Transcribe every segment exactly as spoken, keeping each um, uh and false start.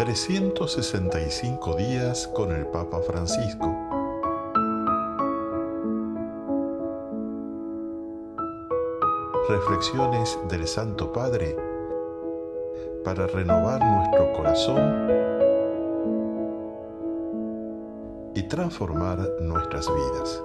trescientos sesenta y cinco días con el Papa Francisco. Reflexiones del Santo Padre para renovar nuestro corazón y transformar nuestras vidas.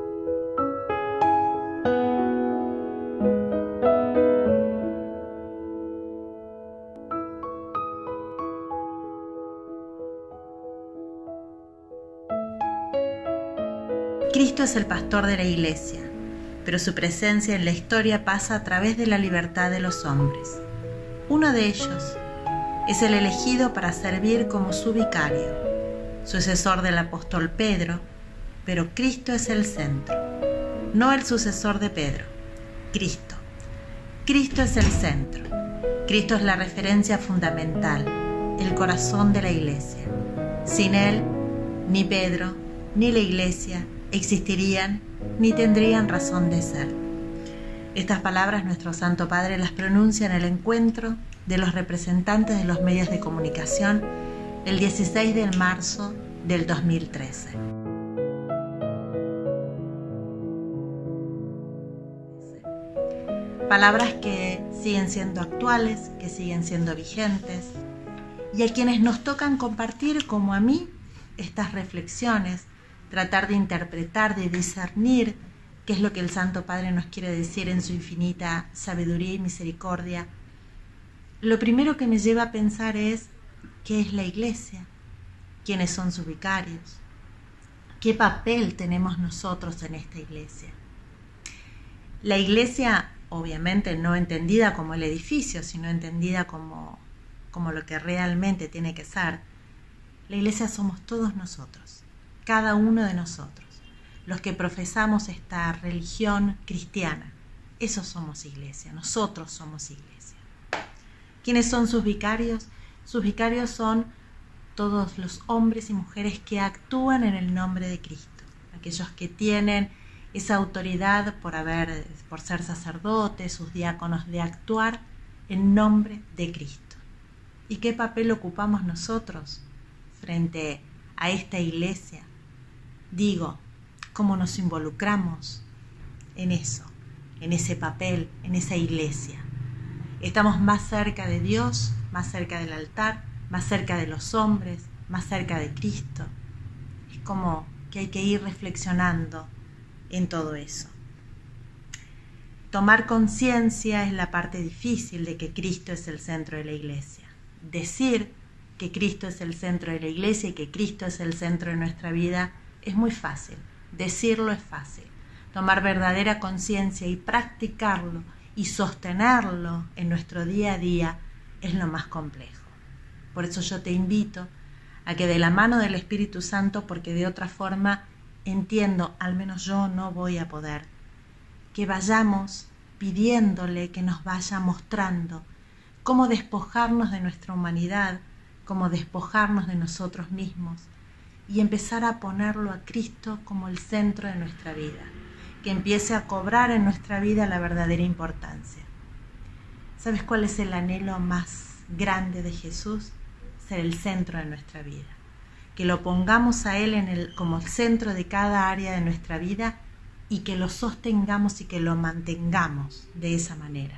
Cristo es el pastor de la Iglesia, pero su presencia en la historia pasa a través de la libertad de los hombres. Uno de ellos es el elegido para servir como su vicario, sucesor del apóstol Pedro, pero Cristo es el centro, no el sucesor de Pedro, Cristo. Cristo es el centro, Cristo es la referencia fundamental, el corazón de la Iglesia. Sin Él, ni Pedro, ni la Iglesia existirían ni tendrían razón de ser. Estas palabras nuestro Santo Padre las pronuncia en el encuentro de los representantes de los medios de comunicación el dieciséis de marzo del dos mil trece. Palabras que siguen siendo actuales, que siguen siendo vigentes, y a quienes nos tocan compartir, como a mí, estas reflexiones, tratar de interpretar, de discernir qué es lo que el Santo Padre nos quiere decir en su infinita sabiduría y misericordia. Lo primero que me lleva a pensar es ¿qué es la Iglesia? ¿Quiénes son sus vicarios? ¿Qué papel tenemos nosotros en esta Iglesia? La Iglesia, obviamente no entendida como el edificio, sino entendida como, como lo que realmente tiene que ser. La Iglesia somos todos nosotros. Cada uno de nosotros, los que profesamos esta religión cristiana, esos somos Iglesia, nosotros somos Iglesia. ¿Quiénes son sus vicarios? Sus vicarios son todos los hombres y mujeres que actúan en el nombre de Cristo, aquellos que tienen esa autoridad por haber, por ser sacerdotes, sus diáconos, de actuar en nombre de Cristo. ¿Y qué papel ocupamos nosotros frente a esta Iglesia? Digo, cómo nos involucramos en eso, en ese papel, en esa Iglesia. Estamos más cerca de Dios, más cerca del altar, más cerca de los hombres, más cerca de Cristo. Es como que hay que ir reflexionando en todo eso. Tomar conciencia es la parte difícil de que Cristo es el centro de la Iglesia. Decir que Cristo es el centro de la Iglesia y que Cristo es el centro de nuestra vida es muy fácil, decirlo es fácil. Tomar verdadera conciencia y practicarlo y sostenerlo en nuestro día a día es lo más complejo. Por eso yo te invito a que de la mano del Espíritu Santo, porque de otra forma entiendo, al menos yo no voy a poder, que vayamos pidiéndole que nos vaya mostrando cómo despojarnos de nuestra humanidad, cómo despojarnos de nosotros mismos, y empezar a ponerlo a Cristo como el centro de nuestra vida, que empiece a cobrar en nuestra vida la verdadera importancia. ¿Sabes cuál es el anhelo más grande de Jesús? Ser el centro de nuestra vida, que lo pongamos a Él en el, como el centro de cada área de nuestra vida y que lo sostengamos y que lo mantengamos de esa manera,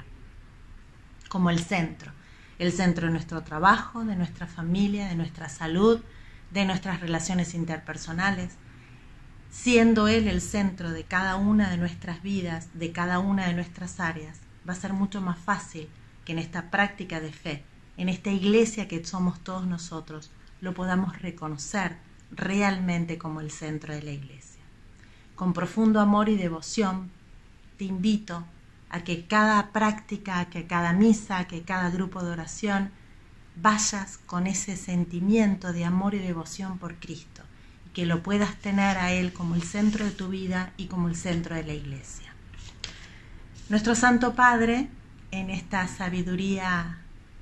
como el centro, el centro de nuestro trabajo, de nuestra familia, de nuestra salud, de nuestras relaciones interpersonales, siendo Él el centro de cada una de nuestras vidas, de cada una de nuestras áreas. Va a ser mucho más fácil que en esta práctica de fe, en esta Iglesia que somos todos nosotros, lo podamos reconocer realmente como el centro de la Iglesia. Con profundo amor y devoción, te invito a que cada práctica, a que cada misa, a que cada grupo de oración, vayas con ese sentimiento de amor y devoción por Cristo y que lo puedas tener a Él como el centro de tu vida y como el centro de la Iglesia. Nuestro Santo Padre, en esta sabiduría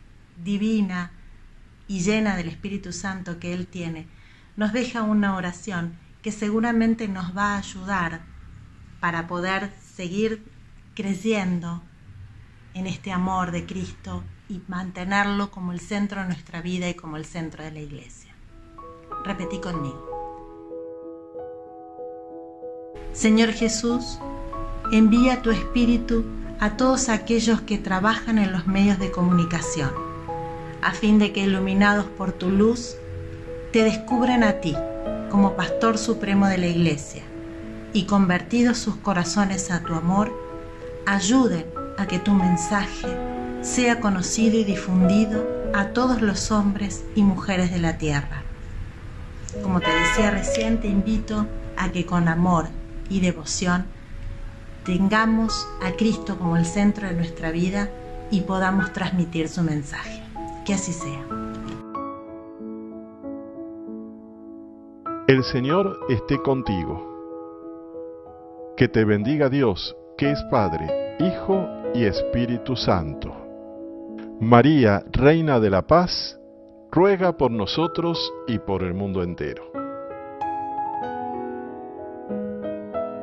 divina y llena del Espíritu Santo que Él tiene, nos deja una oración que seguramente nos va a ayudar para poder seguir creyendo en este amor de Cristo y mantenerlo como el centro de nuestra vida y como el centro de la Iglesia. Repetí conmigo. Señor Jesús, envía tu Espíritu a todos aquellos que trabajan en los medios de comunicación, a fin de que, iluminados por tu luz, te descubran a ti como Pastor Supremo de la Iglesia y, convertidos sus corazones a tu amor, ayuden a que tu mensaje sea conocido y difundido a todos los hombres y mujeres de la tierra. Como te decía recién, te invito a que con amor y devoción tengamos a Cristo como el centro de nuestra vida y podamos transmitir su mensaje. Que así sea. El Señor esté contigo. Que te bendiga Dios, que es Padre, Hijo y Espíritu Santo. María, Reina de la Paz, ruega por nosotros y por el mundo entero.